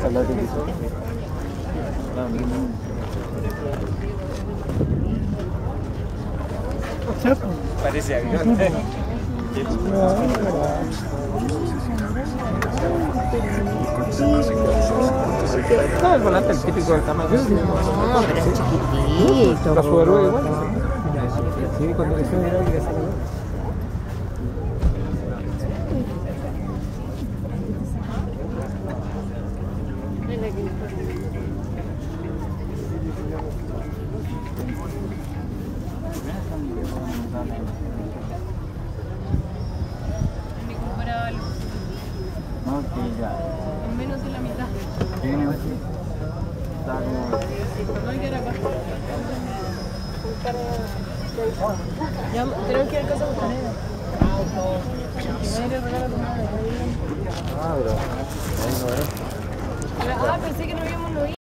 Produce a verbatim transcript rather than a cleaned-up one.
la televisión. Parece avión. No, el volante es típico del tamaño. No, pero es chiquitito. La Subaru igual. Sí, cuando le sube era que sale. Ok, ya. En menos de la mitad. Tiene así. Está como. No hay que ir acá. Ya, tenemos que ir a casa de Bucanera. Y va a ir a regalar a tu madre. Ah, pero. Ahí no es. Ah, pensé que no habíamos oído.